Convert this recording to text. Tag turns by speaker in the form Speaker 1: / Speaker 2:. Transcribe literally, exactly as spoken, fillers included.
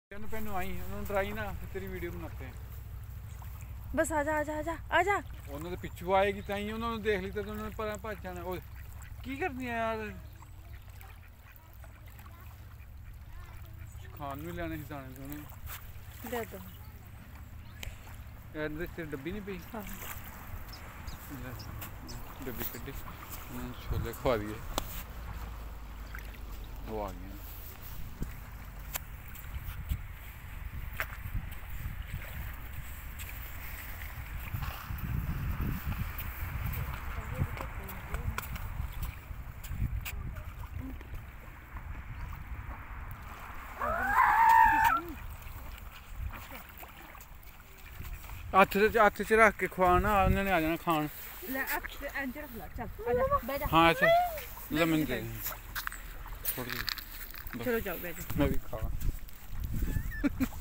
Speaker 1: तेन पेन आई उन्होंने डराई ना तेरी वीडियो बनाते हैं
Speaker 2: बस आजा आजा आजा आजा
Speaker 1: उन्होंने पिछू आएगी ताई उन्होंने देख ली तो उन्होंने पर भज जाना ओ की करनी है यार खान भी लेने दाने दोने
Speaker 2: दे दो
Speaker 1: यार इधर तेरी डब्बी नहीं पई
Speaker 2: हाँ
Speaker 1: डब्बी कड्डी उन्होंने छोले खवा दिए वो आ गए हथ हथ च रख के खवाना उन्होंने आ जाना खान हाँ अच्छा ले मैंने दे थोड़ी
Speaker 2: चलो जाओ बैठो
Speaker 1: मैं भी खावा